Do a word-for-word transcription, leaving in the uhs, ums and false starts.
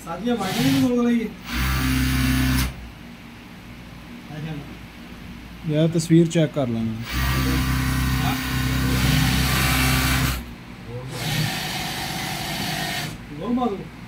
सादिया भाई ने भी बोल रही है यार तस्वीर चेक कर लेना। बोल मारो